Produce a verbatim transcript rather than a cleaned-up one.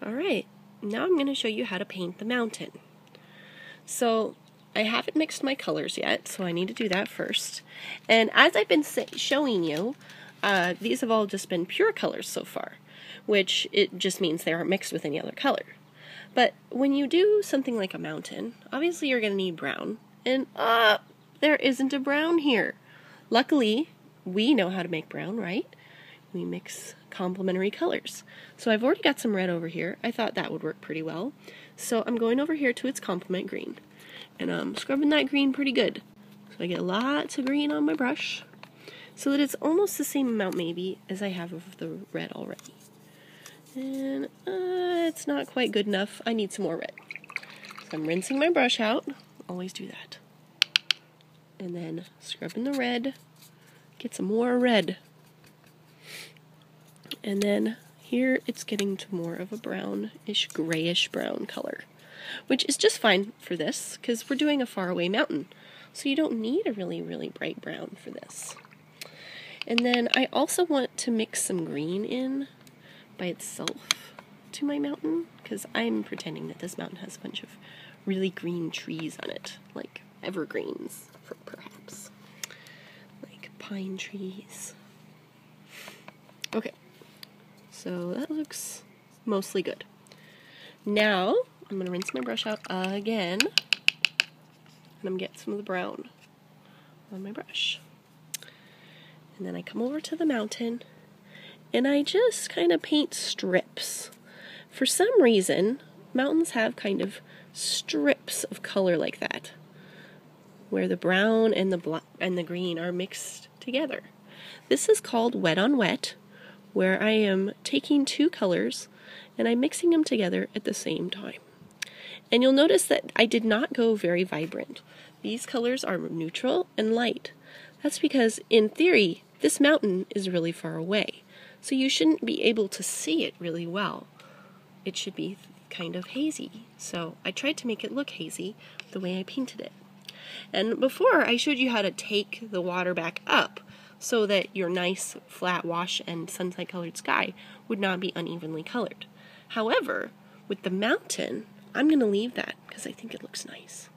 Alright, now I'm going to show you how to paint the mountain. So, I haven't mixed my colors yet, so I need to do that first. And as I've been showing you, uh, these have all just been pure colors so far, which it just means they aren't mixed with any other color. But when you do something like a mountain, obviously you're going to need brown, and uh, there isn't a brown here. Luckily, we know how to make brown, right? We mix complementary colors. So I've already got some red over here. I thought that would work pretty well. So I'm going over here to its complement green, and I'm scrubbing that green pretty good. So I get lots of green on my brush, so that it's almost the same amount maybe as I have of the red already. And uh, it's not quite good enough. I need some more red. So I'm rinsing my brush out. Always do that. And then scrubbing the red. Get some more red. And then here it's getting to more of a brownish, grayish brown color, which is just fine for this because we're doing a faraway mountain. So you don't need a really, really bright brown for this. And then I also want to mix some green in by itself to my mountain, because I'm pretending that this mountain has a bunch of really green trees on it, like evergreens, for perhaps, like pine trees. Okay, so that looks mostly good. Now I'm going to rinse my brush out again, and I'm going to get some of the brown on my brush. And then I come over to the mountain, and I just kind of paint strips. For some reason, mountains have kind of strips of color like that, where the brown and the black and the green are mixed together. This is called wet on wet, where I am taking two colors and I'm mixing them together at the same time. And you'll notice that I did not go very vibrant. These colors are neutral and light. That's because, in theory, this mountain is really far away. So you shouldn't be able to see it really well. It should be kind of hazy. So I tried to make it look hazy the way I painted it. And before, I showed you how to take the water back up so that your nice flat wash and sunset colored sky would not be unevenly colored. However, with the mountain, I'm going to leave that because I think it looks nice.